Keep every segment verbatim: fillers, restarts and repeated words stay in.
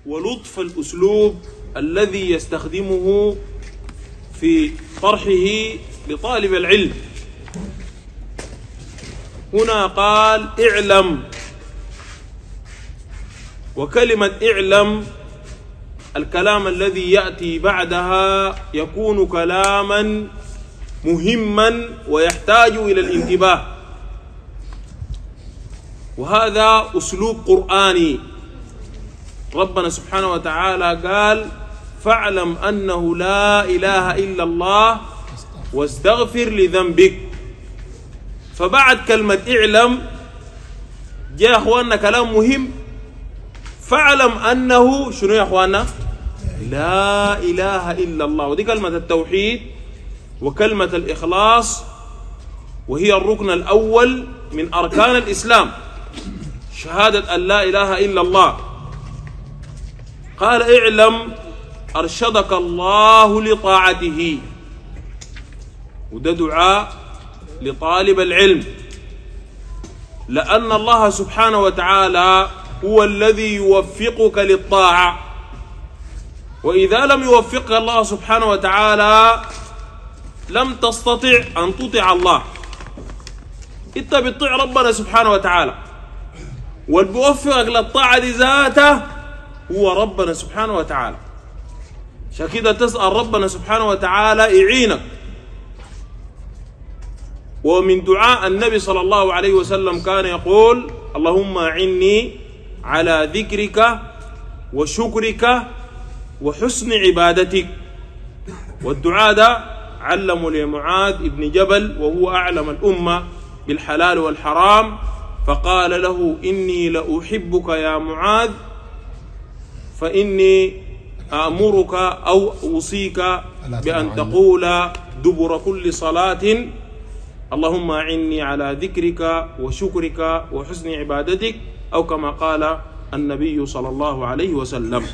ولطف الأسلوب الذي يستخدمه في طرحه لطالب العلم. هنا قال اعلم، وكلمة اعلم الكلام الذي يأتي بعدها يكون كلاما مهما ويحتاج إلى الانتباه، وهذا أسلوب قرآني. ربنا سبحانه وتعالى قال فاعلم أنه لا إله إلا الله واستغفر لذنبك. فبعد كلمة اعلم جاء أخواننا كلام مهم، فاعلم أنه شنو يا أخواننا؟ لا إله إلا الله، ودي كلمة التوحيد وكلمة الإخلاص، وهي الركن الأول من أركان الإسلام، شهادة أن لا إله إلا الله. قال اعلم أرشدك الله لطاعته، وده دعاء لطالب العلم، لأن الله سبحانه وتعالى هو الذي يوفقك للطاعة، وإذا لم يوفقك الله سبحانه وتعالى لم تستطع أن تطيع الله. أنت بتطيع ربنا سبحانه وتعالى، واللي بيوفقك للطاعة دي ذاته هو ربنا سبحانه وتعالى. عشان كده تسأل ربنا سبحانه وتعالى يعينك. ومن دعاء النبي صلى الله عليه وسلم كان يقول اللهم أعني على ذكرك وشكرك وحسن عبادتك. والدعاء ده علمه لمعاذ بن جبل وهو أعلم الأمة بالحلال والحرام، فقال له إني لأحبك يا معاذ فإني أأمرك أو أوصيك بأن تقول دبر كل صلاة اللهم أعني على ذكرك وشكرك وحسن عبادتك، أو كما قال النبي صلى الله عليه وسلم.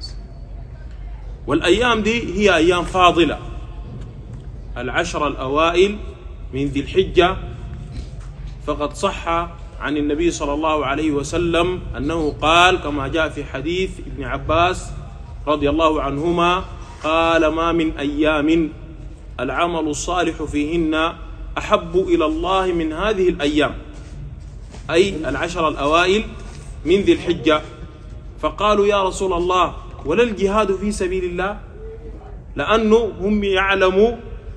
والأيام دي هي أيام فاضلة، العشر الأوائل من ذي الحجة، فقد صح عن النبي صلى الله عليه وسلم أنه قال كما جاء في حديث ابن عباس رضي الله عنهما قال ما من أيام العمل الصالح فيهن أحب إلى الله من هذه الأيام، أي العشر الأوائل من ذي الحجة. فقالوا يا رسول الله ولا الجهاد في سبيل الله؟ لأنه هم يعلموا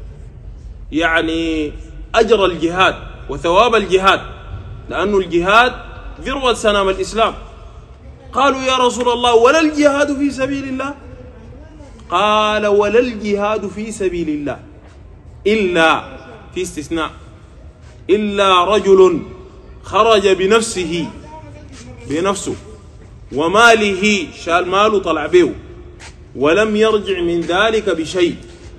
يعني أجر الجهاد وثواب الجهاد، لأن الجهاد ذروة سنام الإسلام. قالوا يا رسول الله ولا الجهاد في سبيل الله؟ قال ولا الجهاد في سبيل الله إلا، في استثناء، إلا رجل خرج بنفسه بنفسه وماله، شال ماله طلع به، ولم يرجع من ذلك بشيء.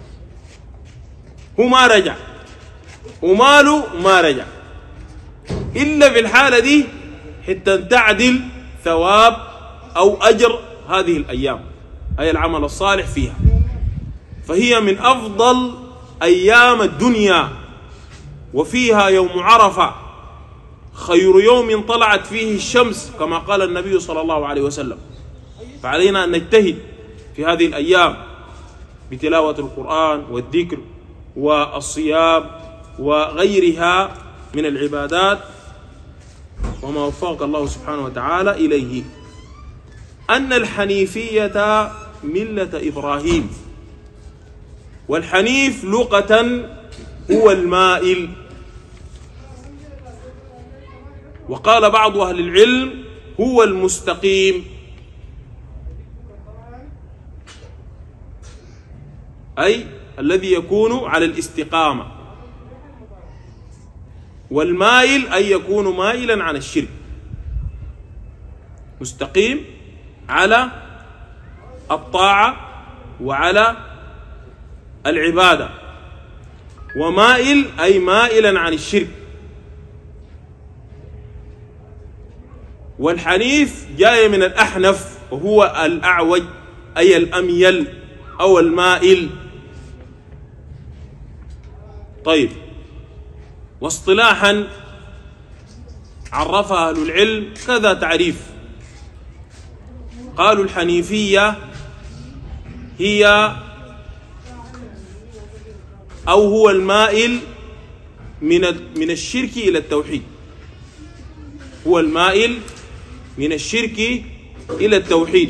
هو ما رجع وماله ما رجع، إلا في الحالة دي حتى تعدل ثواب أو أجر هذه الأيام، أي العمل الصالح فيها. فهي من أفضل أيام الدنيا، وفيها يوم عرفة خير يوم طلعت فيه الشمس كما قال النبي صلى الله عليه وسلم. فعلينا أن نجتهد في هذه الأيام بتلاوة القرآن والذكر والصيام وغيرها من العبادات وما وفقك الله سبحانه وتعالى إليه. أن الحنيفية ملة إبراهيم، والحنيف لغة هو المائل، وقال بعض أهل العلم هو المستقيم، أي الذي يكون على الاستقامة. والمائل أي يكون مائلا عن الشرك، مستقيم على الطاعة وعلى العبادة، ومائل أي مائلا عن الشرك. والحنيف جاي من الأحنف وهو الأعوج، أي الأميل أو المائل. طيب، واصطلاحا عرفها أهل العلم كذا تعريف: قالوا الحنيفية هي أو هو المائل من من الشرك إلى التوحيد، هو المائل من الشرك إلى التوحيد.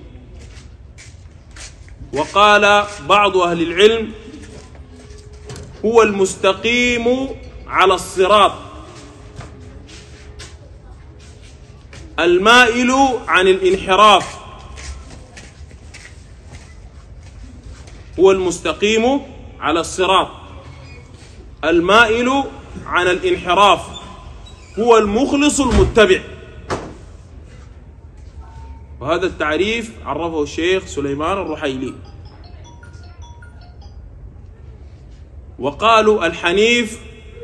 وقال بعض أهل العلم هو المستقيم على الصراط المائل عن الانحراف، هو المستقيم على الصراط المائل عن الانحراف، هو المخلص المتبع. وهذا التعريف عرفه الشيخ سليمان الرحيلي. وقالوا الحنيف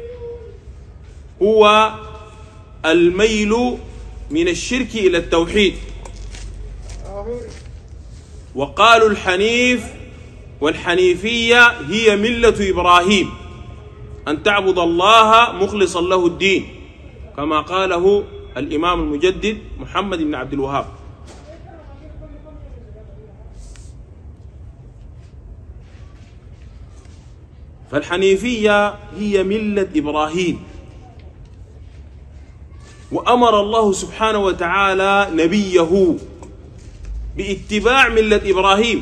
هو الميل من الشرك إلى التوحيد. وقالوا الحنيف والحنيفية هي ملة إبراهيم، أن تعبد الله مخلصا له الدين، كما قاله الإمام المجدد محمد بن عبد الوهاب. فالحنيفية هي ملة إبراهيم، وأمر الله سبحانه وتعالى نبيه باتباع ملة إبراهيم،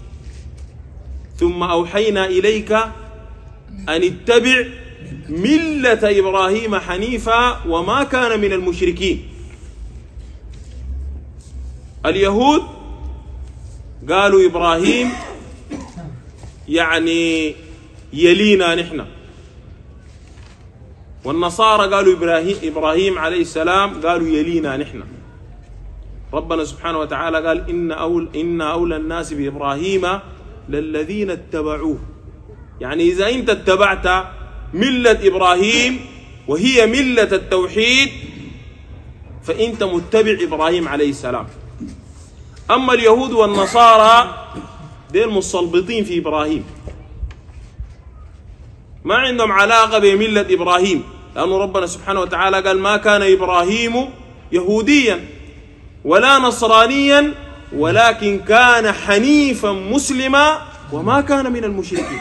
ثم أوحينا إليك أن اتبع ملة إبراهيم حنيفا وما كان من المشركين. اليهود قالوا إبراهيم يعني يلينا نحن، والنصارى قالوا إبراهيم, إبراهيم عليه السلام قالوا يلينا نحن. ربنا سبحانه وتعالى قال إن أول إن أولى الناس بإبراهيم للذين اتبعوه، يعني إذا أنت اتبعت ملة إبراهيم وهي ملة التوحيد فأنت متبع إبراهيم عليه السلام. أما اليهود والنصارى دين مصلبطين في إبراهيم، ما عندهم علاقة بملة إبراهيم، لأن ربنا سبحانه وتعالى قال ما كان إبراهيم يهوديا ولا نصرانيا ولكن كان حنيفا مسلما وما كان من المشركين.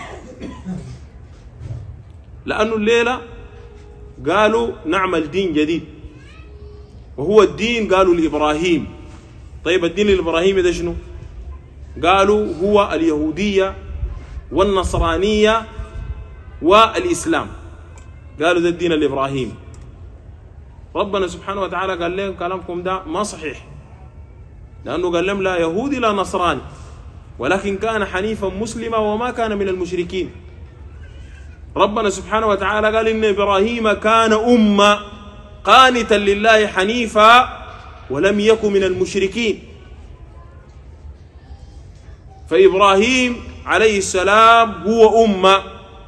لأنه الليلة قالوا نعمل دين جديد، وهو الدين قالوا لإبراهيم. طيب الدين الإبراهيمي ده شنو؟ قالوا هو اليهودية والنصرانية والإسلام، قالوا ده الدين الإبراهيمي. ربنا سبحانه وتعالى قال لهم كلامكم ده ما صحيح، لأنه قال لهم لا يهودي لا نصراني ولكن كان حنيفا مسلما وما كان من المشركين. ربنا سبحانه وتعالى قال إن إبراهيم كان أمة قانتا لله حنيفا ولم يكن من المشركين. فإبراهيم عليه السلام هو أمة،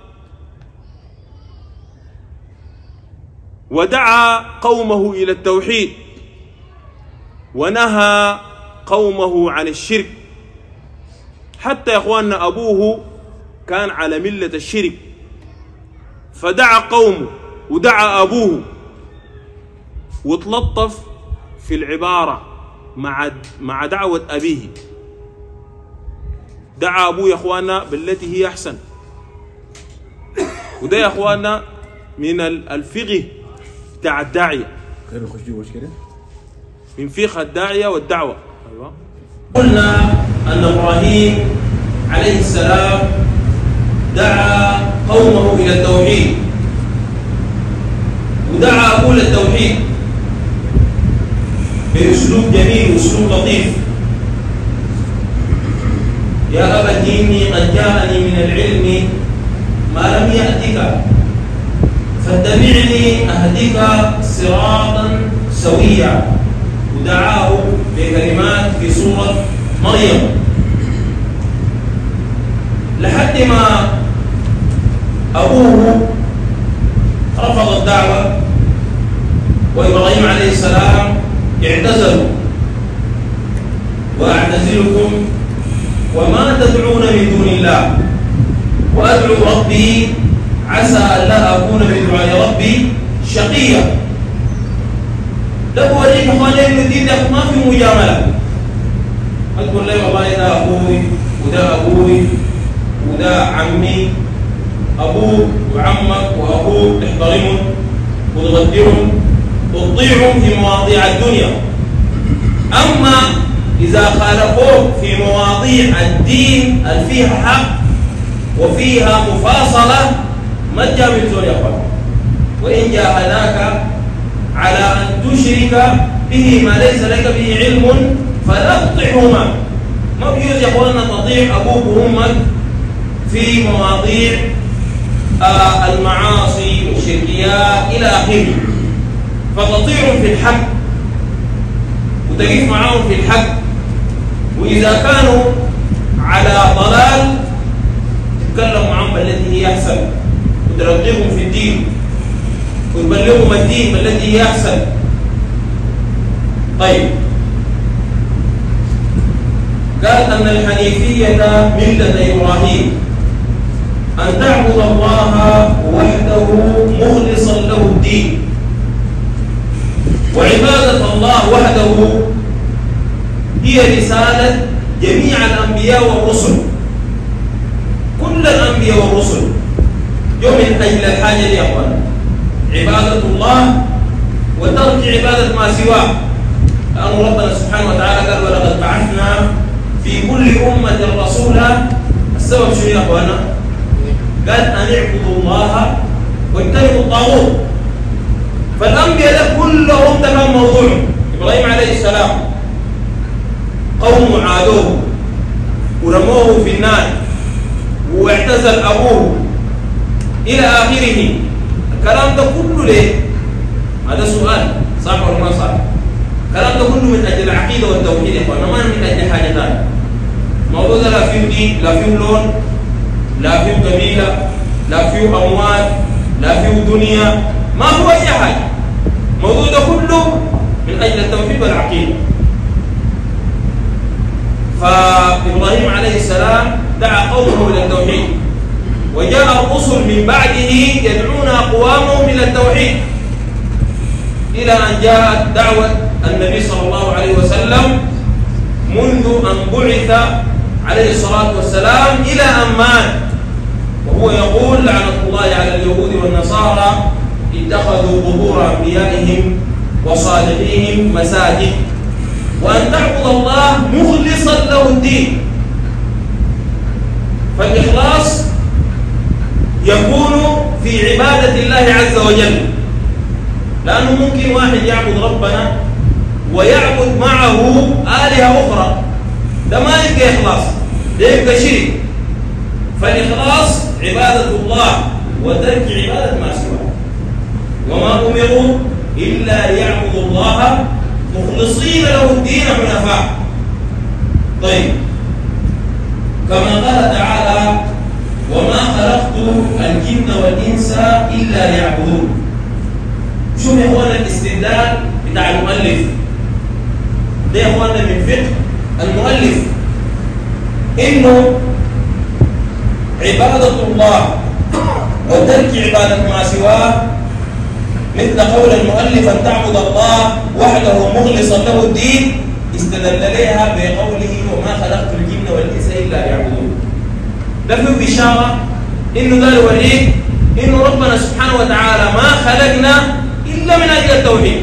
ودعا قومه إلى التوحيد ونهى قومه عن الشرك. حتى يا إخواننا أبوه كان على ملة الشرك، فدعا قومه ودعا أبوه، وتلطف في العبارة مع مع دعوة أبيه. دعا أبوه يا إخواننا بالتي هي أحسن، وده يا إخواننا من الفقه بتاع الداعية، من فقه الداعية والدعوة. أيوة. قلنا أن إبراهيم عليه السلام دعا قومه إلى التوحيد، ودعا أبوه للتوحيد بأسلوب جميل وأسلوب لطيف. يا أبت إني قد جاءني من العلم ما لم يأتك فاتبعني أهدك صراطا سويا. ودعاه بكلمات في سورة مريم لحد ما أبوه رفض الدعوة، وإبراهيم عليه السلام اعتزلوا وأعتزلكم وما تدعون من دون الله وأدعو ربي عسى ألا أكون بدعاء ربي شقيا. ده بوريك إخواني إن الدين ده ما في مجاملة، تقول لي والله ده أبوي وده أبوي وده عمي، أبوك وعمك وأخوك تحترمهم وتقدرهم وتطيعهم في مواضيع الدنيا. أما إذا خالفوك في مواضيع الدين اللي فيها حق وفيها مفاصلة ما تجامل زول يا أخوان. وإن جاهداك على أن تشرك به ما ليس لك به علم فلا تطعهما. ما بيجوز يا أخواننا تطيع أبوك وأمك في مواضيع آه المعاصي والشركيات إلى آخره، فتطيعهم في الحق وتقف معهم في الحق، وإذا كانوا على ضلال تتكلم معهم بالتي هي أحسن وترغبهم في الدين وتبلغهم الدين بالتي هي أحسن. طيب، قال أن الحنيفية ملة إبراهيم أن تعبد الله وحده مخلصا له الدين. وعبادة الله وحده هي رسالة جميع الأنبياء والرسل. كل الأنبياء والرسل جو من أجل الحاجة دي يا أخوان، عبادة الله وترك عبادة ما سواه. لأن ربنا سبحانه وتعالى قال ولقد بعثنا في كل أمة رسولا. السبب شنو يا أخوانا؟ قال أن اعبدوا الله واجتنبوا الطاغوت. فالأنبياء كلهم ده كان موضوعهم. إبراهيم عليه السلام قوم عادوه ورموه في النار واعتزل أبوه إلى آخره. الكلام ده كله ليه؟ هذا سؤال صح ولا ما صح؟ الكلام ده كله من أجل العقيدة والتوحيد يا إخوانا، ما من أجل حاجة ثانية. الموضوع ده لا فيه دين، لا فيه لون، لا فيه قبيلة، لا فيه أموال، لا فيه دنيا، ما هو أي حاجة. الموضوع ده كله من أجل التوحيد والعقيدة. فإبراهيم عليه السلام دعا قومه إلى التوحيد، وجاء الرسل من بعده يدعون أقوامهم إلى التوحيد، إلى أن جاءت دعوة النبي صلى الله عليه وسلم منذ أن بعث عليه الصلاة والسلام إلى أن مات، وهو يقول لعنة الله على اليهود والنصارى اتخذوا قبور أنبيائهم وصالحيهم مساجد. وأن تعبد الله مخلصا له الدين. فالإخلاص يكون في عبادة الله عز وجل، لأنه ممكن واحد يعبد ربنا ويعبد معه آلهة أخرى، ده ما يبقى إخلاص، ده يبقى شرك. فالإخلاص عبادة الله وترك عبادة ما سواه. وما أمروا إلا ليعبدوا الله مخلصين له الدين حنفاء. طيب، كما قال تعالى وما خلقت الجن والإنس إلا ليعبدون. شوف يا اخوانا الاستدلال بتاع المؤلف ده يا اخوانا من فقه المؤلف، انه عبادة الله وترك عبادة ما سواه مثل قول المؤلف أن تعبد الله وحده مخلصا له الدين، استدل لها بقوله وما خلقت الجن والإنس إلا ليعبدون. ده فيه بشارة إنه ده يوريك إنه ربنا سبحانه وتعالى ما خلقنا إلا من أجل التوحيد.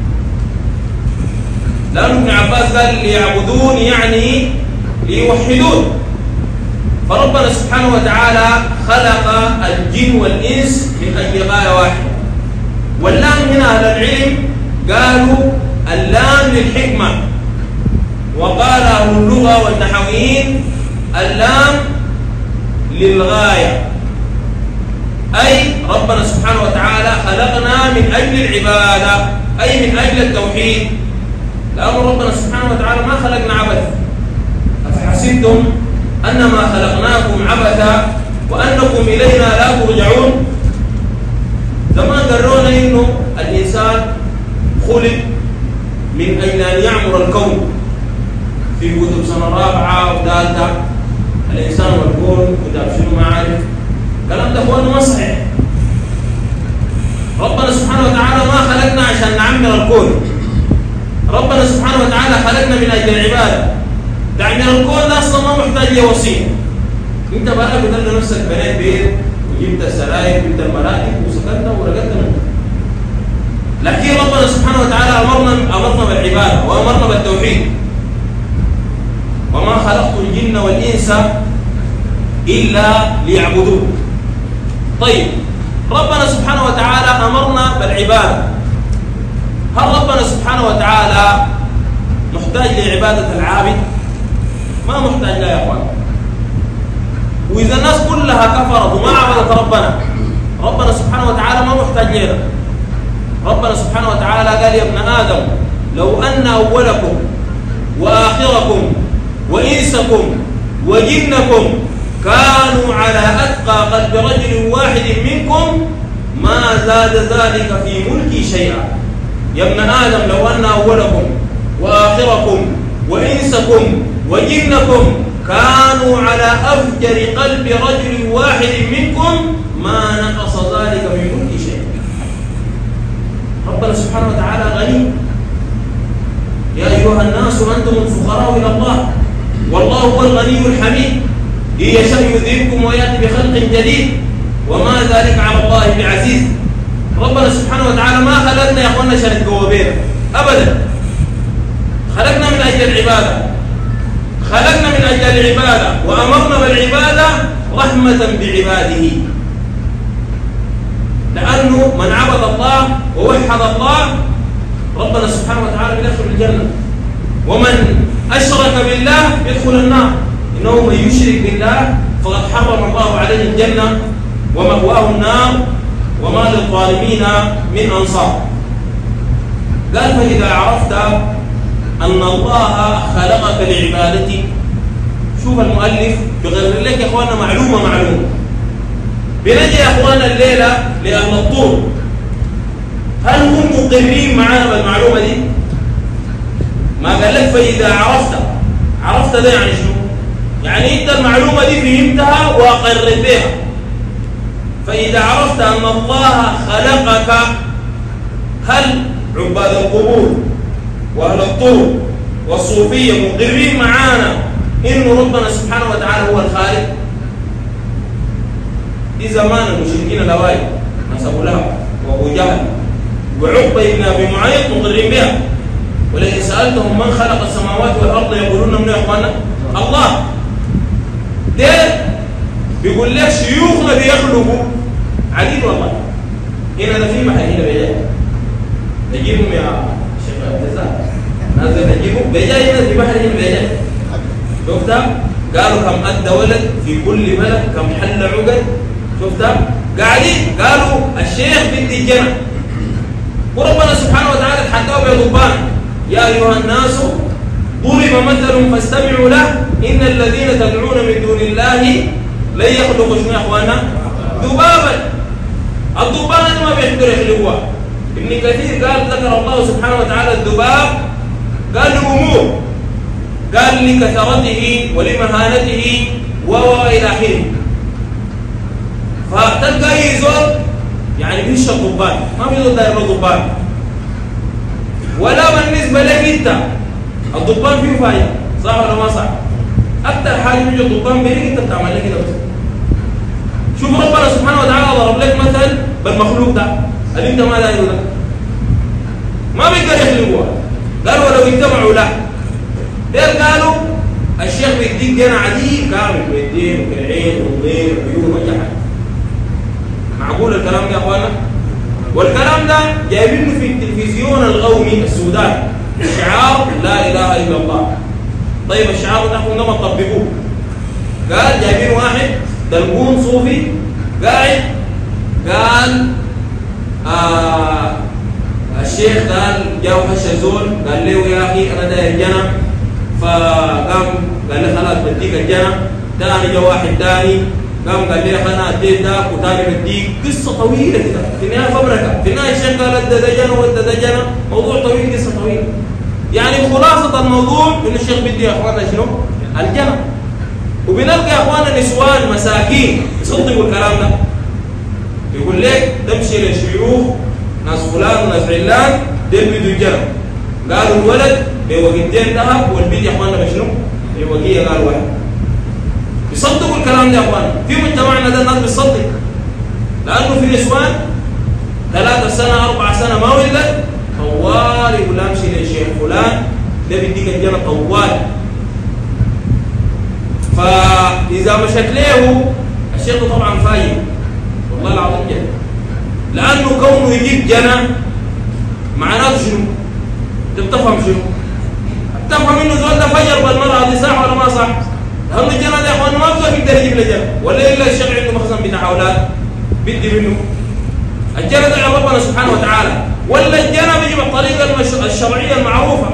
لأن ابن عباس قال ليعبدون يعني ليوحدون. فربنا سبحانه وتعالى خلق الجن والإنس من أجل غاية واحدة. واللام هنا أهل العلم قالوا اللام للحكمة، وقال أهل اللغة والنحويين اللام للغاية، أي ربنا سبحانه وتعالى خلقنا من أجل العبادة، أي من أجل التوحيد. لأن ربنا سبحانه وتعالى ما خلقنا عبثا. أفحسبتم أنما خلقناكم عبثا وأنكم إلينا لا ترجعون. زمان قرونا إنه الإنسان خلق من أجل أن يعمر الكون. في كتب سنة رابعة وثالثة الإنسان والكون كتاب شنو ما عارف الكلام ده هو ما صحيح. ربنا سبحانه وتعالى ما خلقنا عشان نعمر الكون. ربنا سبحانه وتعالى خلقنا من أجل العبادة. تعمير الكون ده اصلا ما محتاج لوصيه. انت بقى بدل نفسك بنيت بيت وجبت سراير وجبت المراتب وسكنت ورقدت منه. لكن ربنا سبحانه وتعالى امرنا امرنا بالعباده وامرنا بالتوحيد. وما خلقت الجن والانس الا ليعبدون. طيب ربنا سبحانه وتعالى امرنا بالعباده. هل ربنا سبحانه وتعالى محتاج لعباده العابد؟ ما محتاج لها يا اخوان. واذا الناس كلها كفرت وما عبدت ربنا، ربنا سبحانه وتعالى ما محتاج لنا. ربنا سبحانه وتعالى قال يا ابن آدم لو أن أولكم وآخركم وإنسكم وجنكم كانوا على أتقى قلب رجل واحد منكم ما زاد ذلك في ملكي شيئا. يا ابن آدم لو أن أولكم وآخركم وإنسكم وجنكم كانوا على أفجر قلب رجل واحد منكم ما نقص ذلك من ملكي شيئا. ربنا سبحانه وتعالى غني. يا أيها الناس أنتم الفقراء إلى الله والله هو الغني الحميد. إن يشاء يذهبكم ويأتي بخلق جديد وما ذلك على الله بعزيز. ربنا سبحانه وتعالى ما خلقنا يا أخوانا عشان نتقوى أبدا. خلقنا من أجل العبادة، خلقنا من أجل العبادة وأمرنا بالعبادة رحمة بعباده. لأنه من عبد الله ووحد الله ربنا سبحانه وتعالى بيدخل الجنة، ومن أشرك بالله يدخل النار. إنه من يشرك بالله فقد حرم الله عليه الجنة ومأواه النار وما للظالمين من أنصار. قال فإذا عرفت أن الله خلقك لعبادته. شوف المؤلف بغير لك يا أخوانا معلومة معلومة. بنجي يا أخوانا الليلة لأهل الطور، هل هم مقرين معانا بالمعلومة دي؟ ما قال لك فإذا عرفت. عرفت ده يعني شنو؟ يعني أنت المعلومة دي فهمتها وأقرت بها. فإذا عرفت أن الله خلقك، هل عباد القبور وأهل الطور والصوفية مقرين معانا إنه ربنا سبحانه وتعالى هو الخالق؟ في زمان المشركين الأوائل ناس أبو لهب وأبو جهل وعقبة بن أبي معيط مقرين بها. ولئن سألتهم من خلق السماوات والأرض يقولون من يا إخوانا الله. ده بيقول لك شيوخنا بيخلقوا. عجيب والله. هنا ده في محل هنا بيجي تجيبهم يا شيخ الجزاء. نازل تجيبهم بيجي هنا في محل هنا بيجي. شفتها؟ قالوا كم أدى ولد في كل بلد كم حل عقد. شفتها؟ قاعدين قالوا الشيخ بدي الجنة. وربنا سبحانه وتعالى تحداه بضبان يا أيها الناس ضرب مثل فاستمعوا له إن الذين تدعون من دون الله لن يخلقوا شنو يا أخوانا؟ ذبابا. الذبان ما بيقدر يخلقوها. ابن كثير قال ذكر الله سبحانه وتعالى الذباب قال لأمور، قال لكثرته ولمهانته وإلى آخره. فتلقى أي زول يعني بيشرب ضبان، ما في زول داير له ضبان. ولا بالنسبة لك أنت الضبان فيه فايدة، صح ولا ما صح؟ أكثر حاجة بيجي الضبان بيجي أنت بتعمل لك كده بس. شوف ربنا سبحانه وتعالى ضرب لك مثل بالمخلوق ده اللي أنت ما دايره ده. ما بيقدر يخلقوها. قالوا ولو اجتمعوا له. ديل قالوا الشيخ بيديك جنة عديد كامل بيدين وكالعين والغير وعيون وأي حاجة. معقول الكلام ده يا اخوانا؟ والكلام ده جايبينه في التلفزيون القومي السوداني شعار لا اله الا الله. طيب الشعار ده احنا ما تطبقوه. قال جايبين واحد دلقون صوفي قاعد قال آه الشيخ قال جاو هش زول قال له يا اخي انا داير الجنة، فقام قال له خلاص بديك الجنة. ثاني جا واحد ثاني قام قال لي انا اديت ده وثاني بديك. قصه طويله كده في النهايه فبركه. في النهايه الشيخ قال ادى ده جنة وادى ده جنة. موضوع طويل، قصه طويله. يعني خلاصه الموضوع انه الشيخ بدي يا اخوانا شنو؟ الجنة. وبنلقى يا اخوانا نسوان مساكين يصدقوا الكلام ده. يقول لك تمشي للشيوخ ناس فلان وناس علان دول بدوا الجنة. قالوا الولد بوقتين ذهب والبنت يا اخوانا بشنو؟ عوجية قال واحد بيصدقوا الكلام ده يا اخوان. في مجتمعنا ده الناس بتصدق، لانه في نسوان ثلاثة سنة أربعة سنة ما ولدت طوال يقول امشي للشيخ فلان ده بيديك الجنة طوال. فإذا مشت له الشيخ طبعا فايد والله العظيم جدا، لأنه كونه يجيب جنة معناته شنو؟ تفهم شنو؟ تفهم انه زول ده فجر بالمرأة دي صح ولا ما صح؟ هم الجنة ده يا اخوان ما بقى بيقدر يجيب له جنة، ولا الا الشيخ عنده مخزن بتاع اولاد بدي منه. الجنة ده عند ربنا سبحانه وتعالى، ولا الجنة بيجي بالطريقة الشرعية المعروفة.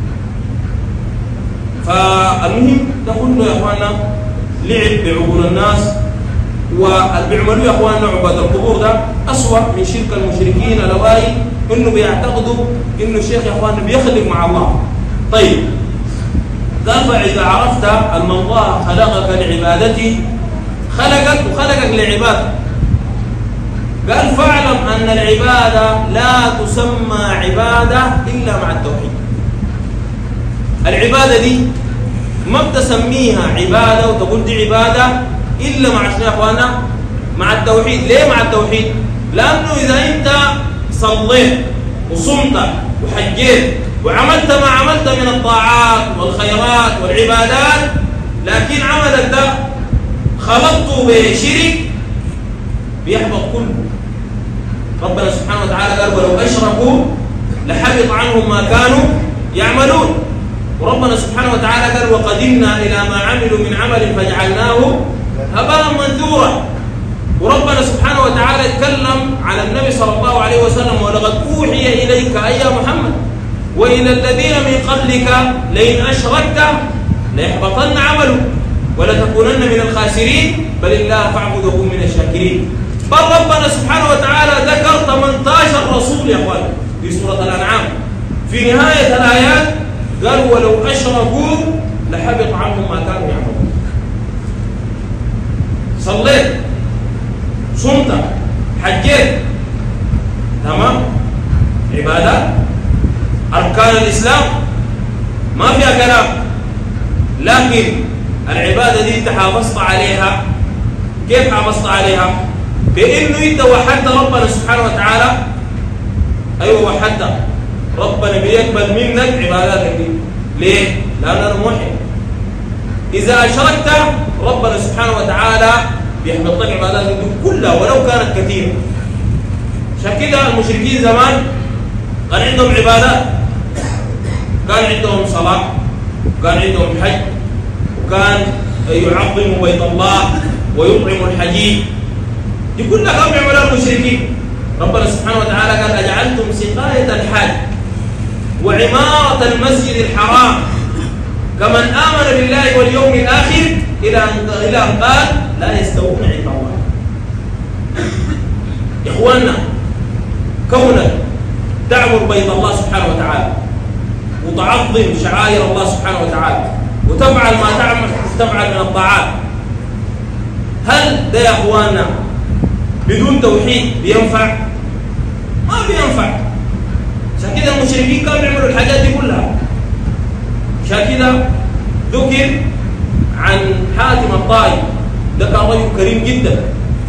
فالمهم ده كله يا اخواننا لعب بعقول الناس، واللي بيعملوه يا اخواننا عباد القبور ده اسوأ من شرك المشركين الاوائل، انه بيعتقدوا انه الشيخ يا اخواننا بيخلق مع الله. طيب قال فإذا عرفت أن الله خلقك لعبادته خلقك وخلقك لعبادته. قال فاعلم أن العبادة لا تسمى عبادة إلا مع التوحيد. العبادة دي ما بتسميها عبادة وتقول دي عبادة إلا مع شنو يا أخوانا؟ مع التوحيد. ليه مع التوحيد؟ لأنه إذا أنت صليت وصمت وحجيت وعملت ما عملت من الطاعات والخيرات والعبادات، لكن عملك ده خلطته بشرك بيحبط كله. ربنا سبحانه وتعالى قال ولو أشركوا لحبط عنهم ما كانوا يعملون. وربنا سبحانه وتعالى قال وقدمنا إلى ما عملوا من عمل فجعلناه هباء منثورا. وربنا سبحانه وتعالى يتكلم على النبي صلى الله عليه وسلم ولقد أوحي إليك أي محمد وإلى الذين من قبلك لئن أشركت ليحبطن عمله ولتكونن من الخاسرين بل الله فاعبد وكن من الشاكرين. بل ربنا سبحانه وتعالى ذكر ثمانية عشر رسول يا اخوان في سورة الأنعام، في نهاية الآيات قال ولو أشركوا لحبط عنهم ما كانوا يعملون. صليت صمت حجيت تمام عبادات أركان الإسلام ما فيها كلام، لكن العبادة دي أنت حافظت عليها. كيف حافظت عليها؟ بإنه أنت وحدت ربنا سبحانه وتعالى. أيوه وحدت ربنا بيقبل منك عباداتك دي. ليه؟ لأنه موحد. إذا أشركت ربنا سبحانه وتعالى بيحبط لك عباداتك دي كلها ولو كانت كثيرة. عشان كده المشركين زمان كان عندهم عبادات، كان عندهم صلاة وكان عندهم حج وكان يعظموا بيت الله ويطعموا الحجيج، دي كلها كانوا يعملوها المشركين. ربنا سبحانه وتعالى قال أجعلتم سقاية الحاج وعمارة المسجد الحرام كمن آمن بالله واليوم الآخر إلى أن قال لا يستوون عند الله. إخواننا كونك تعمر بيت الله سبحانه وتعالى وتعظم شعائر الله سبحانه وتعالى وتفعل ما تعمل تفعل من الطاعات، هل ده يا اخواننا بدون توحيد بينفع؟ ما بينفع. عشان كده المشركين كانوا يعملوا الحاجات دي كلها. عشان كده ذكر عن حاتم الطائي، ده كان رجل كريم جدا،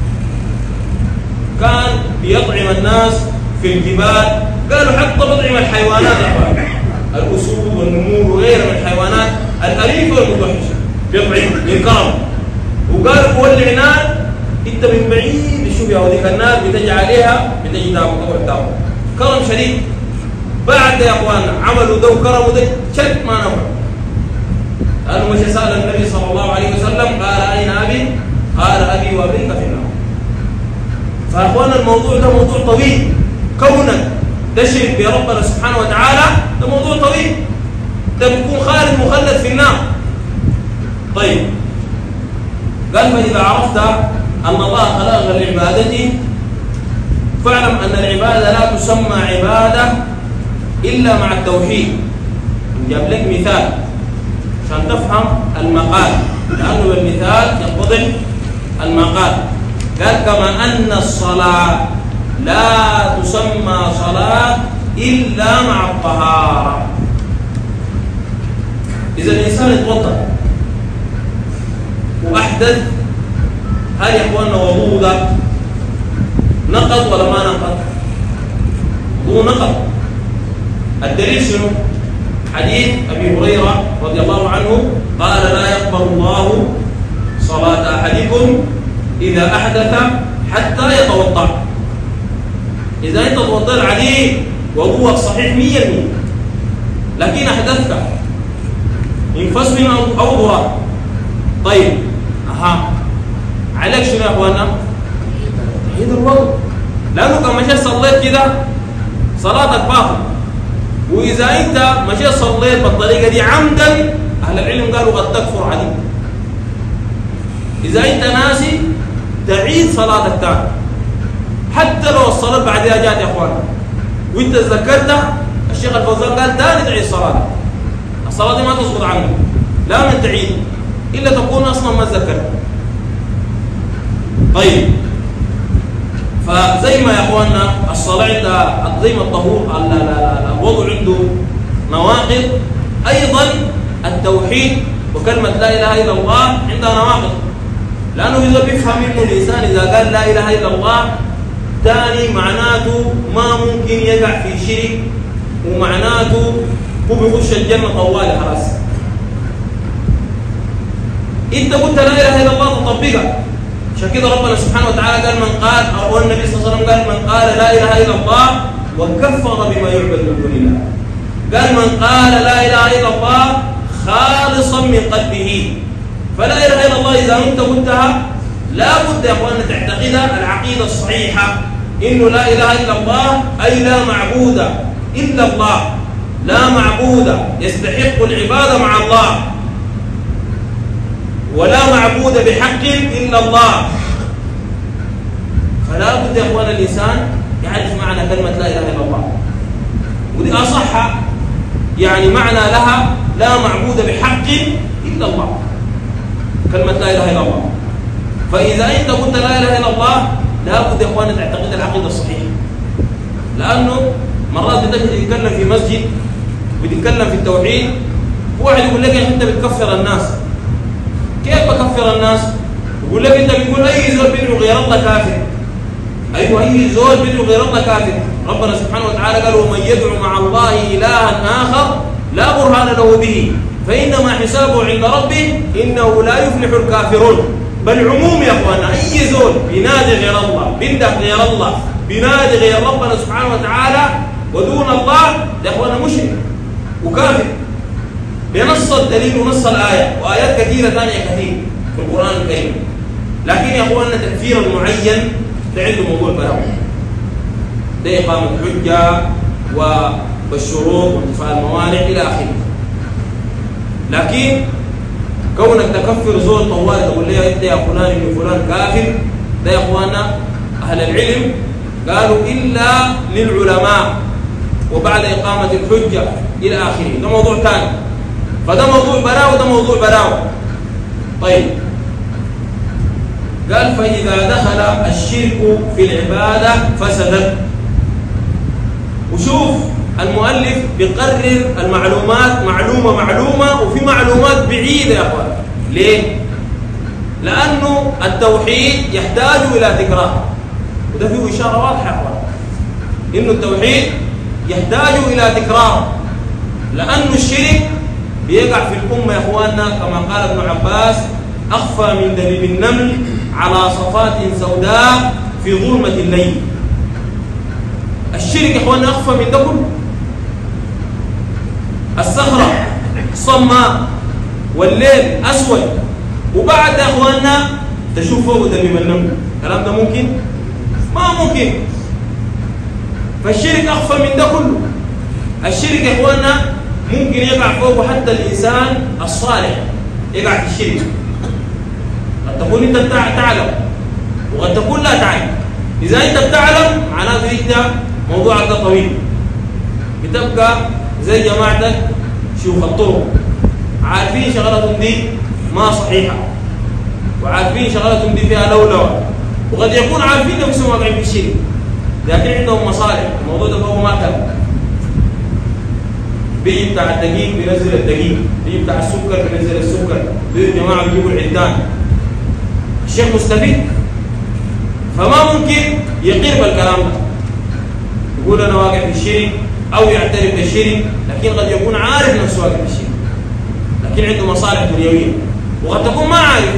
كان بيطعم الناس في الجبال. قالوا حتى بطعم الحيوانات الأسود والنمور وغيرها من الحيوانات الأليفة والمتوحشة بيطعم للكرم. وقالوا بولع نار انت من بعيد تشوف يا وديك النار بتجي عليها بتجي تاكل تاكل كرم شديد. بعد يا اخواننا عملوا ده وكرموا ده شد ما نفع. قالوا مش سأل النبي صلى الله عليه وسلم قال أين أبي؟ قال أبي وأبيك في النار. فأخوانا الموضوع ده موضوع طويل، كونك تشرك بربنا سبحانه وتعالى ده موضوع طويل، ده بيكون خالد مخلد في النار. طيب قال فإذا عرفت أن الله خلق لعبادته فاعلم أن العبادة لا تسمى عبادة إلا مع التوحيد. جاب لك مثال عشان تفهم المقال، لأنه بالمثال يتضح المقال. قال كما أن الصلاة لا تسمى صلاة إلا مع الطهارة. إذا الإنسان يتوضأ أحدث هل يا إخواننا وضوء ده نقض ولا ما نقض؟ وضوء نقض. الدليل شنو؟ حديث أبي هريرة رضي الله عنه قال لا يقبل الله صلاة أحدكم إذا أحدث حتى يتوضأ. إذا أنت توضأت عليه وضوءك صحيح مية مية، لكن أحدثك انفس من أو ضرار، طيب أها عليك شنو يا أخوانا؟ تعيد الوضوء، لأنه كان مشيت صليت كده صلاتك باطلة. وإذا أنت مشيت صليت بالطريقة دي عمدا أهل العلم قالوا قد تكفر عليه. إذا أنت ناسي تعيد صلاتك تاني، حتى لو الصلاة بعدها جات يا أخوانا وأنت تذكرتها، الشيخ الفوزان قال تاني تعيد صلاتك، الصلاة دي ما تسقط عنك، لا من تعيد إلا تكون أصلا ما تذكرت. طيب فزي ما يا اخواننا الصلاه زي ما الطهور الوضوء عنده نواقض، ايضا التوحيد وكلمه لا اله الا الله عندها نواقض. لانه اذا بيفهم منه الانسان اذا قال لا اله الا الله ثاني معناته ما ممكن يقع في شرك، ومعناته هو بيخش الجنه طوالي خلاص. انت قلت لا اله الا الله تطبقها، عشان كده ربنا سبحانه وتعالى قال من قال او النبي صلى الله عليه وسلم قال من قال لا اله الا الله وكفر بما يعبد من دون الله. قال من قال لا اله الا الله خالصا من قلبه. فلا اله الا الله اذا انت قلتها لا بد يا اخواننا تعتقدها العقيده الصحيحه انه لا اله الا الله اي لا معبود الا الله، لا معبود يستحق العباده مع الله، ولا معبود بحق إلا الله. فلا بد يا أخوان الإنسان يعرف معنى كلمة لا إله إلا الله، ودي أصح يعني معنى لها لا معبود بحق إلا الله، كلمة لا إله إلا الله. فإذا أنت قلت لا إله إلا الله لا بد يا أخوان تعتقد العقيدة الصحيحة، لأنه مرات بتتكلم في مسجد وبتتكلم في التوحيد، واحد يقول لك أنت بتكفر الناس. كيف بكفر الناس؟ يقول لك انت بتقول اي زول بيدعو غير الله كافر. ايوه اي زول بيدعو غير الله كافر. ربنا سبحانه وتعالى قال ومن يدعو مع الله الها اخر لا برهان له به فانما حسابه عند ربه انه لا يفلح الكافرون. بل عموم يا اخوانا اي زول بينادي غير الله، بيندق غير الله، بينادي غير ربنا سبحانه وتعالى ودون الله يا اخوانا مشرك وكافر بنص الدليل ونص الآية، وآيات كثيرة ثانية كثير في القرآن الكريم. لكن يا أخواننا تكفير معين ده عنده موضوع براءة، ده إقامة حجة والشروط وانتفاء الموانع إلى آخره. لكن كونك تكفر زول طوال تقول لي أنت يا فلان ابن فلان كافر، ده يا أخواننا أهل العلم قالوا إلا للعلماء وبعد إقامة الحجة إلى آخره، ده موضوع ثاني. فده موضوع براءة وده موضوع براءة. طيب قال فإذا دخل الشرك في العبادة فسدت. وشوف المؤلف بيقرر المعلومات معلومة معلومة وفي معلومات بعيدة يا أخوان. ليه؟ لأنه التوحيد يحتاج إلى تكرار، وده فيه إشارة واضحة يا أخوان إنه التوحيد يحتاج إلى تكرار، لأنه الشرك بيقع في الأمة يا أخواننا كما قال ابن عباس أخفى من دبيب النمل على صفات سوداء في ظلمة الليل. الشرك يا أخواننا أخفى من ده كله. الصخرة صماء والليل أسود، وبعد يا أخواننا تشوف فوق دبيب النمل. الكلام ده ممكن؟ ما ممكن. فالشرك أخفى من ده كله. الشرك يا أخواننا ممكن يقع فوق حتى الإنسان الصالح يقع في الشرك. قد تكون أنت تعلم وقد تكون لا تعلم. إذا أنت بتعلم معناته أنت موضوعك ده طويل، بتبقى زي جماعتك شيوخ الطرق عارفين شغلتهم دي ما صحيحة، وعارفين شغلتهم دي فيها لولوة، وقد يكون عارفين نفسهم واقعين في الشرك لكن عندهم مصالح. الموضوع ده فوق ما كان بيجي بتاع الدقيق بينزل الدقيق، بيجي بتاع السكر بينزل السكر، بيجي الجماعه بيجيبوا العدان. الشيخ مستفيد، فما ممكن يقر بالكلام ده، يقول أنا واقع في الشرك أو يعترف بالشرك، لكن قد يكون عارف نفسه واقع في الشرك، لكن عنده مصالح دنيوية، وقد تكون ما عارف،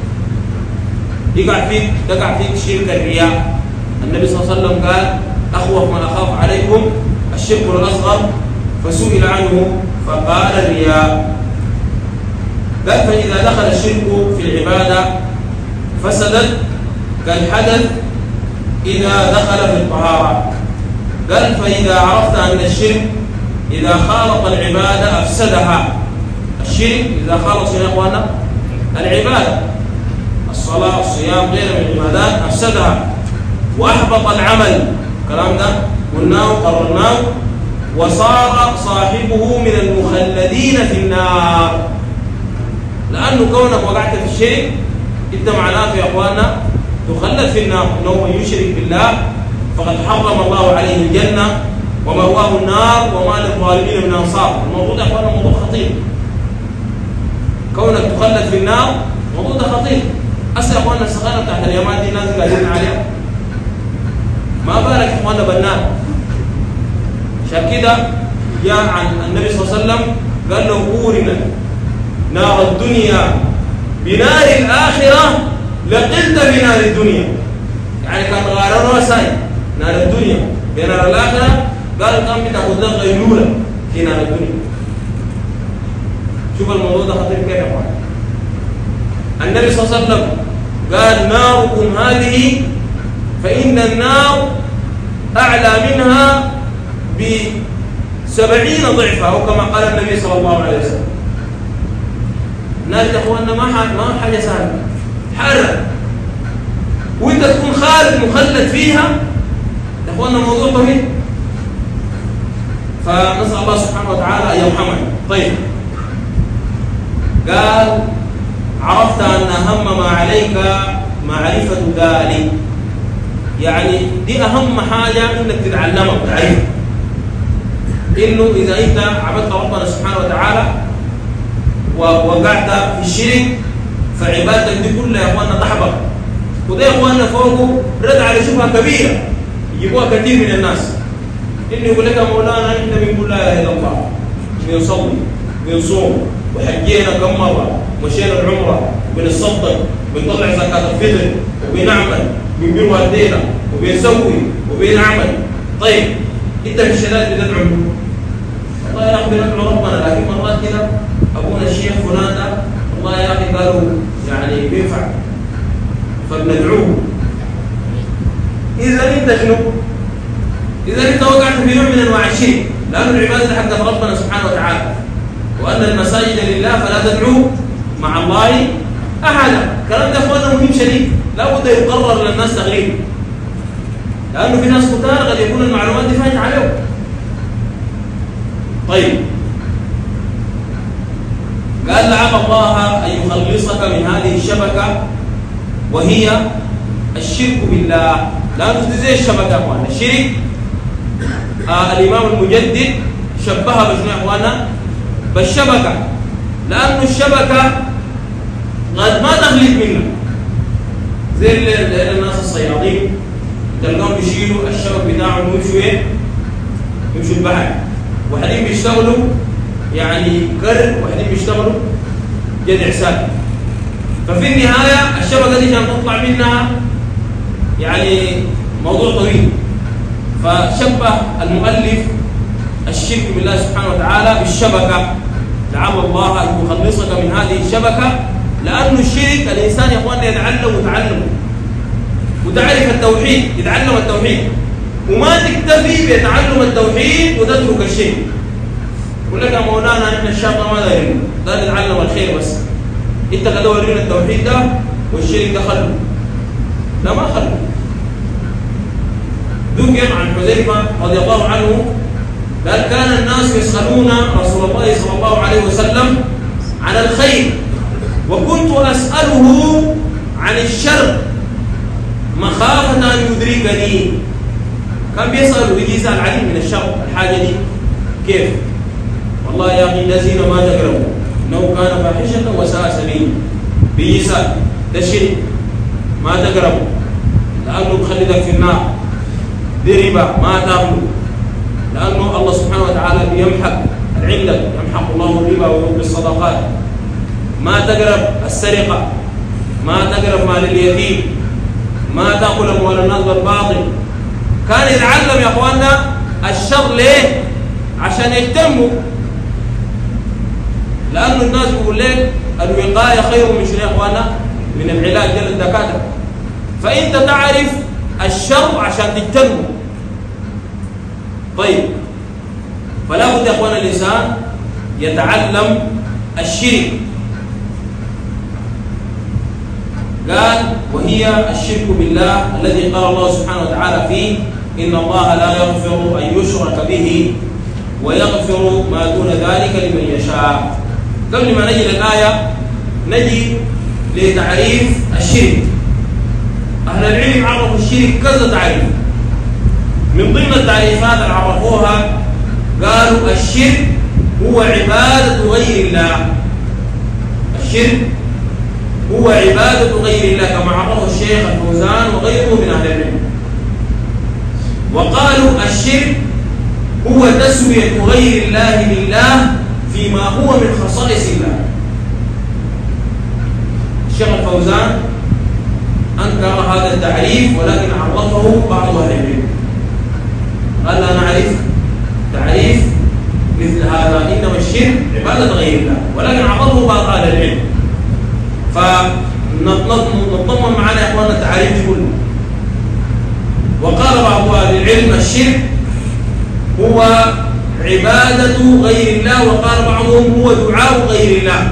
يقع فيك تقع فيك شرك الرياء. النبي صلى الله عليه وسلم قال أخوف ما أخاف عليكم الشرك الأصغر، فسئل عنه فقال الرياء. قال فإذا دخل الشرك في العبادة فسدت كالحدث إذا دخل في الطهارة. قال فإذا عرفت أن الشرك إذا خالط العبادة أفسدها. الشرك إذا خالط يا إخوانا العبادة، الصلاة الصيام غير من العبادات، أفسدها وأحبط العمل. الكلام ده قلناه قررناه. وصار صاحبه من المخلدين في النار، لأنه كونك وقعت في الشرك أنت معناته يا إخوانا تخلد في النار. إنه من يشرك بالله فقد حرم الله عليه الجنة ومأواه النار وما للظالمين من أنصار. الموضوع ده يا إخوانا موضوع خطير، كونك تخلد في النار موضوع ده خطير. أصل يا إخوانا السخانة بتاعت اليمات دي الناس قاعدين عليها، ما بالك يا إخوانا بالنار. عشان كده جاء عن النبي صلى الله عليه وسلم قال له قورنا نار الدنيا بنار الآخرة لقلت بنار الدنيا. يعني كان غارنا وساي نار الدنيا بنار الآخرة، قال كان بتاخذ لك غيلولة في نار الدنيا. شوف الموضوع ده خطير كيف يا اخوان. النبي صلى الله عليه وسلم قال ناركم هذه فإن النار أعلى منها بسبعين ضعفا، أو كما قال النبي صلى الله عليه وسلم. النار يا اخواننا ما ما حاجة سهلة، حرة، وانت تكون خالد مخلد فيها يا اخواننا موضوع طويل. فنسأل الله سبحانه وتعالى أن يرحمنا. طيب قال عرفت أن أهم ما عليك معرفة ذلك، يعني دي أهم حاجة إنك تتعلمها وتعرفها، إنه إذا أنت عبدت ربنا سبحانه وتعالى ووقعت في الشرك فعبادتك دي كلها يا إخواننا تحبط. وده يا إخواننا فوقه رد على شبهة كبيرة يجيبوها كثير من الناس، إنه يقول لك يا مولانا إحنا بنقول لا إله إلا الله، بنصلي بنصوم وحجينا كم مرة، مشينا العمرة وبنتصدق وبنطلع زكاة الفطر وبنعمل وبنبر والدينا وبنسوي وبنعمل. طيب انت في الشدائد بتدعو والله يا اخي بندعو ربنا، لكن مرات كده ابونا الشيخ فلان ده والله يا اخي قالوا يعني بينفع فبندعوه. اذا انت شنو؟ اذا انت وقعت في نوع من انواع الشرك، لان العباده حق ربنا سبحانه وتعالى، وأن المساجد لله فلا تدعوا مع الله أحدا. الكلام ده أخوانا مهم شديد، لا بد يقرر للناس تغيير، لأنه في ناس كتار قد يكون المعلومات دي فايت عليهم. طيب قال لعل الله أن يخلصك من هذه الشبكة وهي الشرك بالله. لا تنسى زي الشبكة أخوانا الشرك. آه الإمام المجدد شبهها بشنو يا أخوانا؟ بالشبكة، لأنه الشبكة قد ما تخلط منها زي الناس الصيادين تلقاهم بيشيلوا الشبك بتاعهم ويمشوا ايه؟ يمشوا البحر. وحدين بيشتغلوا يعني كر، وحدين بيشتغلوا جدع ساكن. ففي النهاية الشبكة دي عشان تطلع منها يعني موضوع طويل. فشبه المؤلف الشرك بالله سبحانه وتعالى بالشبكة، لعل الله أن يخلصك من هذه الشبكة. لأن الشرك الإنسان يا إخواننا يتعلم وتعلم وتعرف التوحيد، يتعلم التوحيد وما تكتفي بتعلم التوحيد وتترك الشرك. يقول لك يا مولانا نحن الشرق ما دايرين، لا نتعلم الخير بس، أنت كده ورينا التوحيد ده والشرك ده خلوا، لا ما خلوا. ذكر عن حذيفة رضي الله عنه قال كان الناس يسألون رسول الله صلى الله عليه وسلم عن الخير وكنت أسأله عن الشر مخافة أن يدركني. كان بيسأل ويجي يسأل علي من الشر الحاجة دي كيف؟ والله يا أخي ده زين ما تقرأه إنه كان فاحشة وساء سبيلا. بيجي يسأل ده الشرك، ما تقربه لأنه بخلدك في النار. دي ربا ما تاكله لأنه الله سبحانه وتعالى بيمحق العلة، يمحق الله الربا ويربي الصدقات. ما تقرب السرقة، ما تقرب مال اليتيم، ما تأكل أموال الناس بالباطل. كان يتعلم يا أخواننا الشر ليه؟ عشان يهتموا، لأنه الناس بيقول لك الوقاية خير من شنو يا أخواننا؟ من العلاج ديال الدكاترة. فأنت تعرف الشر عشان تجتنبه. طيب، فلا بد يا أخواننا الإنسان يتعلم الشرك. قال وهي الشرك بالله الذي قال الله سبحانه وتعالى فيه إن الله لا يغفر أن يشرك به ويغفر ما دون ذلك لمن يشاء. قبل ما نجي للآية نجي لتعريف الشرك. أهل العلم عرفوا الشرك كذا تعريف. من ضمن التعريفات اللي عرفوها قالوا الشرك هو عبادة غير الله. الشرك هو عبادة غير الله كما عرفه الشيخ الفوزان وغيره من أهل العلم. وقالوا الشرك هو تسوية غير الله بالله فيما هو من خصائص الله. الشيخ الفوزان أنكر هذا التعريف ولكن عرفه بعض أهل العلم. قال لا نعرف تعريف مثل هذا، إنما الشرك عبادة غير الله، ولكن عرفه بعض أهل العلم. فنطمن معنا يا اخواننا التعريف دي كله. وقال بعض اهل العلم الشرك هو عبادة غير الله، وقال بعضهم هو دعاء غير الله.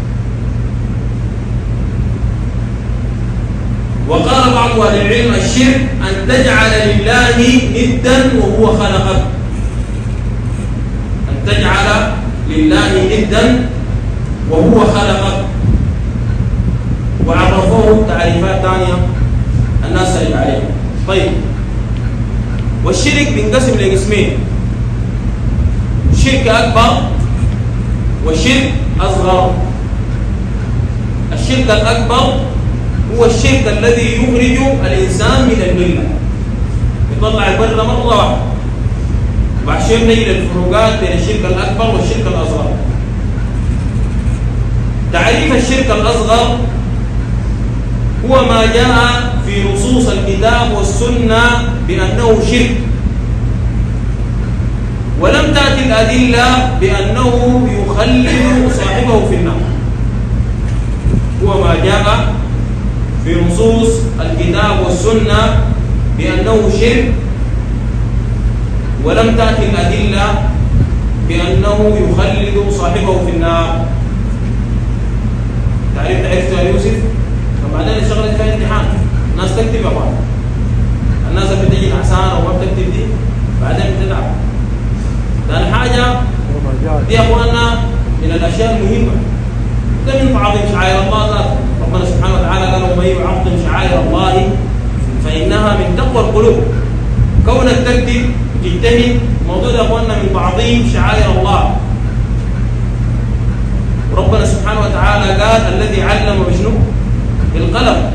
وقال بعض اهل العلم الشرك ان تجعل لله ندا وهو خلقك. ان تجعل لله ندا وهو خلقك. وعرفوه تعريفات ثانية الناس اللي عليها. طيب، والشرك بينقسم لقسمين: شرك أكبر وشرك أصغر. الشرك الأكبر هو الشرك الذي يخرج الإنسان من الملة، يطلع البر مرة واحدة. وبعد شوية نجي للفروقات بين الشرك الأكبر والشرك الأصغر. تعريف الشرك الأصغر هو ما جاء في نصوص الكتاب والسنة بأنه شرك، ولم تأتي الأدلة بأنه يخلد صاحبه في النار. هو ما جاء في نصوص الكتاب والسنة بأنه شرك، ولم تأتي الأدلة بأنه يخلد صاحبه في النار. تعرف تعرف يا يوسف؟ بعدين الشغله فيها امتحان، الناس تكتب يا اخوان. الناس اللي بتجي نعسانه وما بتكتب دي بعدين بتتعب. ثاني حاجه دي يا اخواننا من الاشياء المهمه، ده من تعظيم شعائر الله ذاته. ربنا سبحانه وتعالى قال ومن يعظم شعائر الله فانها من تقوى القلوب. كونك تكتب وتجتهد موضوع يا اخواننا من تعظيم شعائر الله. وربنا سبحانه وتعالى قال الذي علم بشنو؟ بالقلم.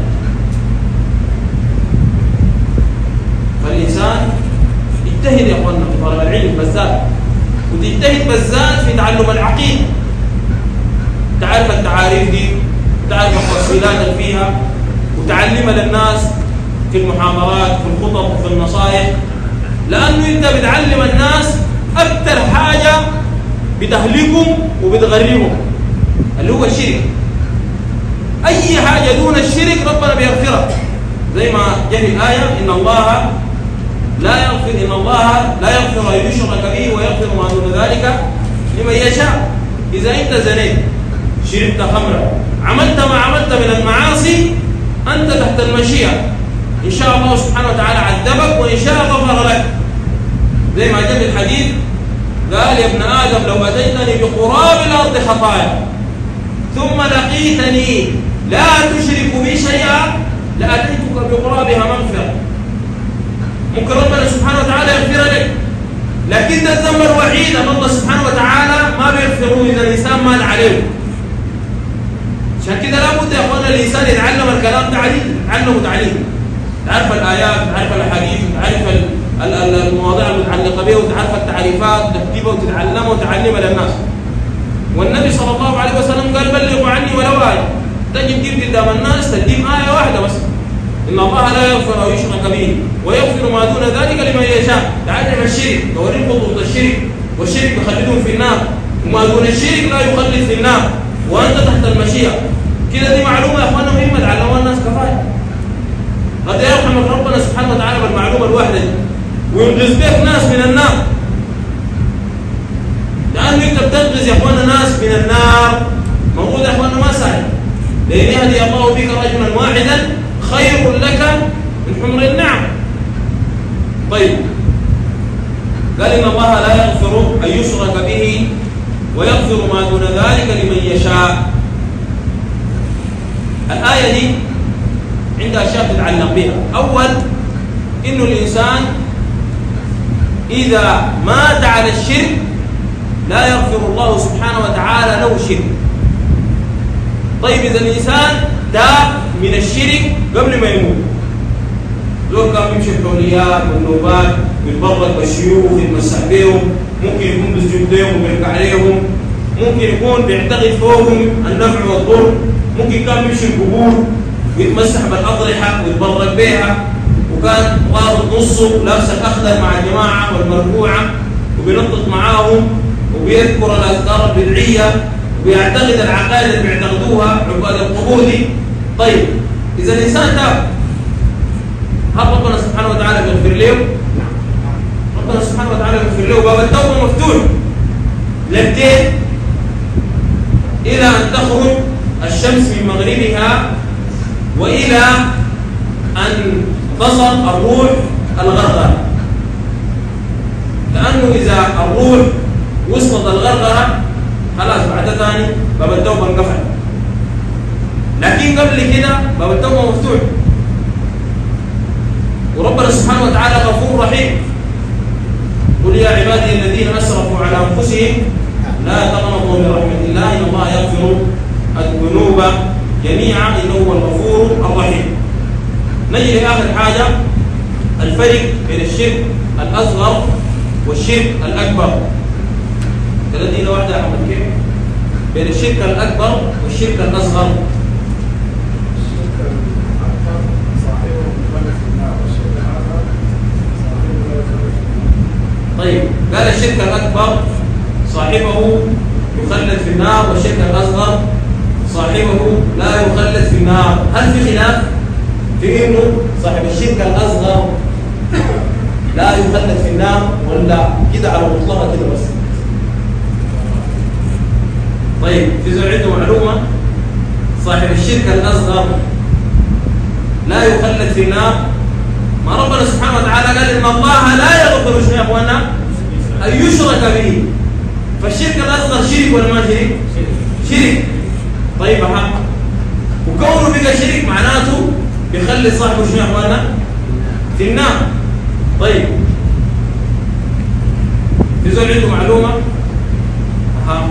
فالإنسان يجتهد يا أخواننا في طلب العلم بالذات، وتجتهد بالذات في تعلم العقيدة. تعرف التعاريف دي، تعرف التفصيلات اللي فيها، وتعلمها للناس في المحاضرات في الخطب وفي النصائح. لأنه أنت بتعلم الناس أكثر حاجة بتهلكهم وبتغربهم اللي هو الشرك. أي حاجة دون الشرك ربنا بيغفرها، زي ما جاء في الآية إن الله لا يغفر إن الله لا يغفر أن يشرك به ويغفر ما دون ذلك لمن يشاء. إذا أنت زنيت، شربت خمرا، عملت ما عملت من المعاصي، أنت تحت المشيئة. إن شاء الله سبحانه وتعالى عذبك، وإن شاء غفر لك. زي ما جاء في الحديث قال يا ابن آدم لو أتيتني بقراب الأرض خطايا ثم لقيتني لا تشرك بي شيئا لأتيتك بقرابها مغفرة. ممكن ربنا سبحانه وتعالى يغفر لك، لكن الذنب الوحيد أن الله سبحانه وتعالى ما بيغفره إذا الإنسان مال عليه. عشان كده لابد يا اخوانا الانسان يتعلم الكلام تعليم، يتعلمه تعليم، تعرف الايات، تعرف الاحاديث، تعرف المواضيع المتعلقه بها، وتعرف التعريفات، تكتبها وتتعلمها وتعلمها للناس. والنبي صلى الله عليه وسلم قال بلغوا عني ولو آية. تجي تجيب قدام الناس تقديم آية واحدة بس. إن الله لا يغفر أو يشرك به ويغفر ما دون ذلك لمن يشاء. تعلم الشرك، توريهم خطوط الشرك، والشرك يخلدهم في النار، وما دون الشرك لا يخلد في النار، وأنت تحت المشيئة. كده دي معلومة يا أخوانا مهمة تعلموها الناس كفاية. قد يرحمك ربنا سبحانه وتعالى بالمعلومة الواحدة دي وينقذ بك ناس من النار. لأنه أنت بتنقذ يا أخوانا ناس من النار، موجود يا أخوانا ما سهل. لأن يهدي الله بك رجلا واحدا خير لك من حمر النعم. طيب، قال إن الله لا يغفر أن يشرك به ويغفر ما دون ذلك لمن يشاء. الآية دي عندها أشياء تتعلق بها. أول، إنه الإنسان إذا مات على الشرك لا يغفر الله سبحانه وتعالى له شرك. طيب، إذا الإنسان تاب من الشرك قبل ما يموت، لو كان بيمشي الحوليات والنوبات ويتبرك بالشيوخ ويتمسح بهم، ممكن يكون بيسجد لهم وبيركع عليهم، ممكن يكون بيعتقد فوقهم النفع والضر، ممكن كان بيمشي القبور ويتمسح بالأضرحة ويتبرك بها، وكان واخد نصه لابس الأخضر مع الجماعة والمربوعة وبينطق معاهم وبيذكر الأذكار البدعية ويعتقد العقائد اللي بيعتقدوها عقائد القبور دي. طيب، إذا الإنسان تاب هل ربنا سبحانه وتعالى بيغفر له؟ ربنا سبحانه وتعالى بيغفر له، باب التوبة مفتوح للدين إلى أن تخرج الشمس من مغربها وإلى أن تصل الروح الغرغرة. لأنه إذا الروح وصلت الغرغرة خلاص بعد ثاني باب التوبة انقفل. لكن قبل كده باب التوبة مفتوح، وربنا سبحانه وتعالى غفور رحيم. قل يا عبادي الذين أسرفوا على أنفسهم لا تقنطوا من رحمة الله إن الله يغفر الذنوب جميعا إنه هو الغفور الرحيم. نجي لآخر حاجة، الفرق بين الشرك الأصغر والشرك الأكبر. ثلاثين واحدة يا أحمد كيف؟ بين الشرك الأكبر والشرك الأصغر. الشرك الأكبر صاحبه يخلد في النار والشرك الأصغر صاحبه لا يخلد في النار. طيب، قال الشرك الأكبر صاحبه يخلد في النار والشرك الأصغر صاحبه لا يخلد في النار. هل في خلاف في إنه صاحب الشرك الأصغر لا يخلد في النار ولا كده على مطلقة كده بس؟ طيب، في زول عنده معلومة صاحب الشرك الأصغر لا يخلد في النار؟ ما ربنا سبحانه وتعالى قال إن الله لا يغفر شيء يا أخوانا أن يشرك به. فالشرك الأصغر شرك ولا ما شرك؟ شرك. طيب ها، وكونه بقى شرك معناته بيخلي صاحبه شنو يا أخوانا؟ في النار. طيب، في زول عنده معلومة؟ ها،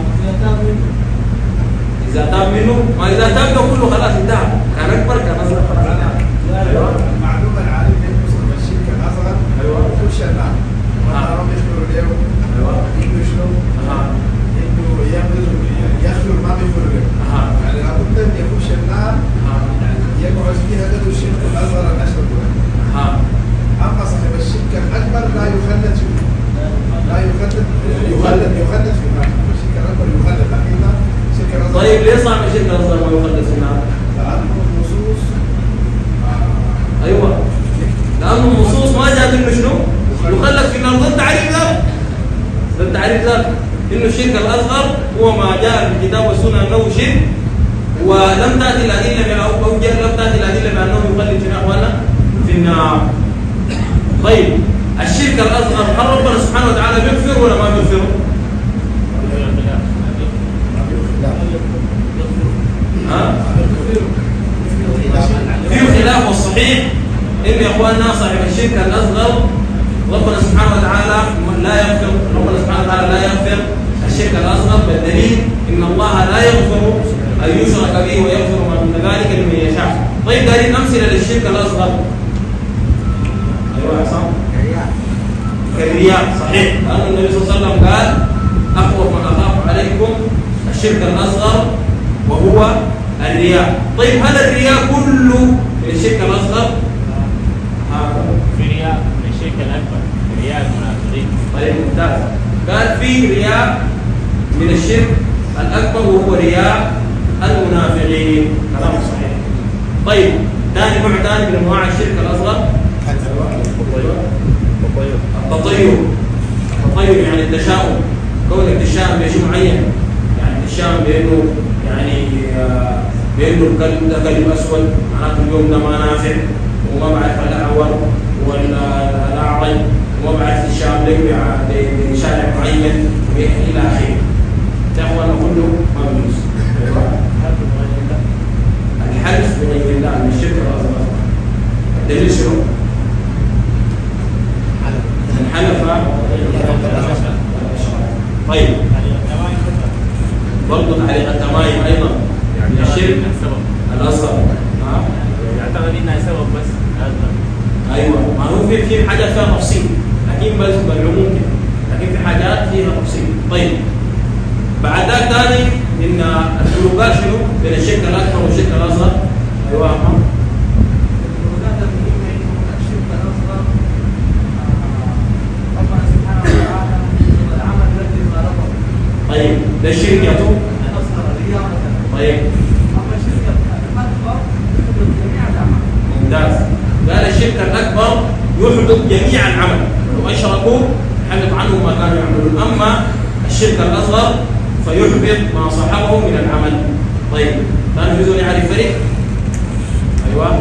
إذا تاب منه، ما إذا تاب له كله خلاص انتهى، كان أكبر كان أصغر خلاص انتهى. أيوه، المعلومة العالية إنه صاحب الشرك الأصغر أيوه يخش النار. رب يغفر له. أيوه، إنه شنو؟ إنه يغفر يغفر ما بيغفر له. يعني لابد أن يخش النار يقعد فيها له الشرك الأصغر الأشرك له. أما صاحب الشرك الأكبر لا يخلد فيه. لا يخلد يخلد يخلد في النار. الشرك الأكبر يخلد، لكن الشرك الأصغر. طيب، ليه صاحب الشرك الأصغر ما يخلد في النار؟ لأنه النصوص ايوه، لانه النصوص ما جاءت انه شنو؟ يخلد في النار. ده التعريف ذاك، ده التعريف ذاك انه الشرك الاصغر هو ما جاء في الكتاب والسنه انه شرك، ولم تاتي الادله او او لم تاتي الادله بانه يخلد في اخوانا في النار. طيب، الشرك الاصغر هل ربنا سبحانه وتعالى بيغفر ولا ما بيغفره؟ ها؟ فيه خلاف، والصحيح ان يا اخواننا صاحب الشرك الاصغر ربنا سبحانه وتعالى لا يغفر، ربنا سبحانه وتعالى لا يغفر الشرك الاصغر، بالدليل ان الله لا يغفر أن يشرك به ويغفر ما دون ذلك لمن يشاء. طيب دارين أمثلة للشرك الأصغر. أيوة يا حسام. كالرياء صحيح، لأن النبي صلى الله عليه وسلم قال أخوف ما أخاف عليكم الشرك الأصغر وهو الرياء. طيب هل الرياء كله من الشرك الأصغر؟ في رياء من الشرك الأكبر، رياء المنافقين. طيب ممتاز. قال في رياء من الشرك الأكبر وهو رياء المنافقين، كلام صحيح. طيب ثاني نوع ثاني من أنواع الشرك الأصغر التطير. التطير يعني التشاؤم، كونك تشاؤم بشيء معين، يعني تشاؤم بأنه يعني بأنه الكلب ده كلب أسود معناته اليوم ده ما نافع وما بعرف الأعور والأعرج وما بعرف الشام لك بشارع معين إلى آخره. ده هو كله ما بيجوز. الحلف بغير الله من الشرك الأصغر. الدليل شنو؟ من حلف طيب برضه تعليق التمايم ايضا من الشرك الاصغر. يعتقد انها سبب بس. ايوه، ما هو في في حاجات فيها تفصيل، لكن بس بالعموم كده، لكن في حاجات فيها تفصيل. طيب بعد ذلك ثاني ان الفروقات شنو بين الشرك الاكبر والشرك الاصغر؟ ايوه الفروقات المهمه انه الشرك الاصغر ربنا سبحانه وتعالى العمل الذي خالقه. طيب ده الشرك يا تو؟ الاصغر الرياء مثلا. طيب اما الشرك الاكبر يحدث جميع الاعمال. ممتاز. قال الشرك الاكبر يحدث جميع العمل، ولو اشركوا حلف عنهم ما كانوا يعملون. اما الشرك الاصغر فيحبط ما صاحبه من العمل. طيب لا نريد ان نعرف فرق. ايوه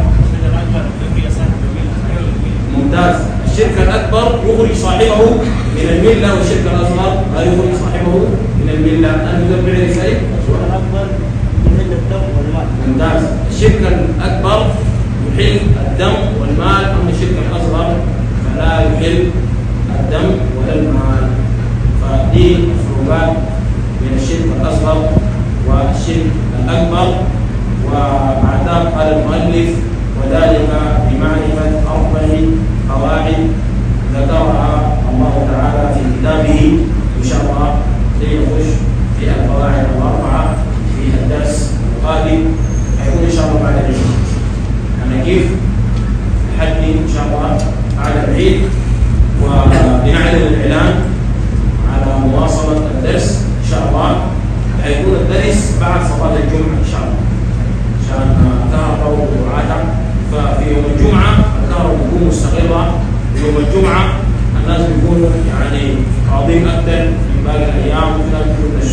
ممتاز. الشرك الاكبر يخرج صاحبه من المله والشرك الاصغر لا يخرج صاحبه من المله. لا نريد ان نعرف فرق. الاكبر يحل الدم والمال. ممتاز. الشرك الاكبر يحل الدم والمال، اما الشرك الاصغر فلا يحل الدم ولا المال. فدي الفروقات بين الشرك الاصغر والشرك الاكبر. وبعد ذلك قال المؤلف وذلك بمعرفه اربع قواعد ذكرها الله تعالى في كتابه. ان شاء الله سنخش في القواعد الاربعه في الدرس القادم، حيكون ان شاء الله بعد العيد. يعني كيف نحدد ان شاء الله بعد العيد، وبنعلن الاعلان على مواصله الدرس ان شاء الله. حيكون الدرس بعد صلاه الجمعه ان شاء الله، عشان كهرباء وعاده. ففي يوم الجمعه الكهرباء بتكون مستقره. يوم الجمعه الناس بيكونوا يعني فاضيين اكثر من باقي الايام، وفي ناس بيكونوا